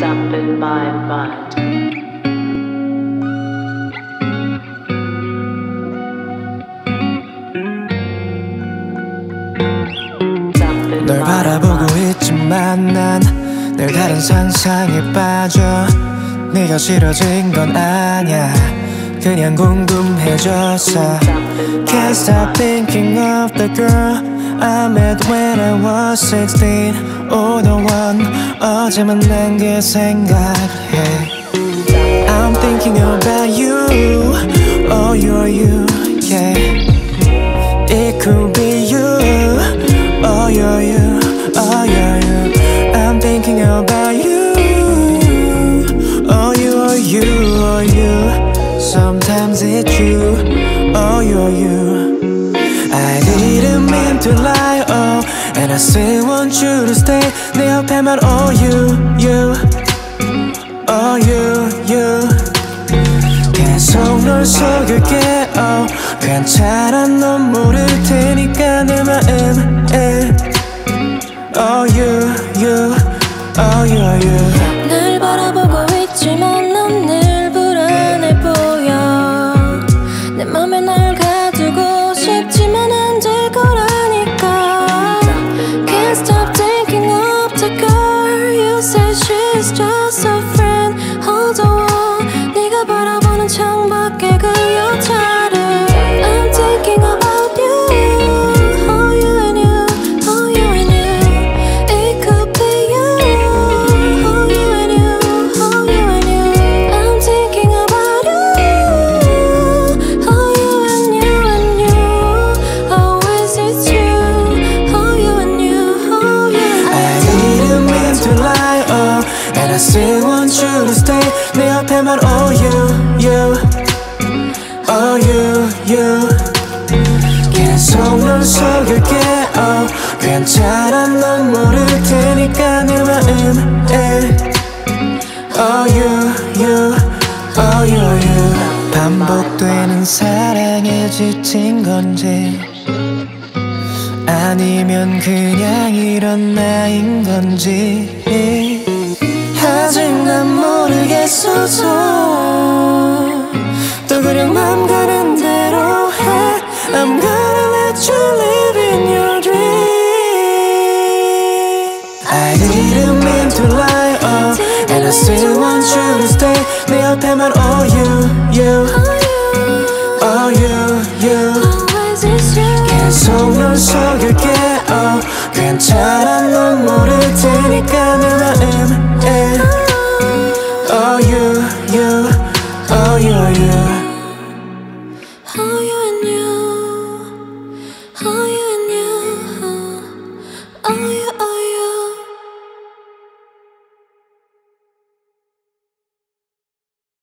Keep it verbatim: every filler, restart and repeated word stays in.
up in my mind. 널 바라보고 있지만 난 늘 다른 상상에 빠져. 네가 싫어진 건 아냐, 그냥 궁금해졌어. Can't stop thinking of the girl I met when I was sixteen. Oh, the one 어제 만난 그 생각해. I'm thinking about you. Oh, you're you, yeah. It could be you. Oh, you're you. Oh, you're you. I'm thinking about you. Oh, you're you. Oh, you. Sometimes it's you. Oh, you're you. I didn't mean to lie. Oh, and I still want you to stay. 내 옆에만. Oh, you, you. Oh, you, you. 계속 널 속일게. Oh, 괜찮아, 넌 모를 테니까 내 마음에. Oh, you, you. Oh, you, you. 날 바라보고 있지만 넌 늘 불안해 보여. 내 맘에 널 가두고 싶지만 안 될 거라니까. Can't stop thinking of the girl. You say she's just a friend. Hold on, 네가 바라보는 창밖에 그 여자를. I'm thinking about you. Oh, you and you. Oh, you and you. It could be you. Oh, you and you. Oh, you and you. I'm thinking about you. Oh, you and you and you. Always it's you. Oh, you and you. Oh, you and you. I didn't mean to lie. Oh, and I still want you to stay. 내 옆에만. Oh, you, you. Oh, you, you. 계속 널 속일게. Oh, 괜찮아, 넌 모를 테니까 내 마음에. Oh, you, you. Oh, you, you. 반복되는 사랑에 지친 건지, 아니면 그냥 이런 나인 건지 아직 난 모르겠어서 또 그냥 맘 가는 대로 해. I'm gonna let you live in your dream. I didn't mean to lie. Oh, and I still want you to stay. 내 옆에만. Oh, you, you. Oh, you, you. Always it's you. 계속 널 속일게. Oh, 괜찮아, 넌 모를 테니까 내 마음에. Oh, you, you. Oh, you, you.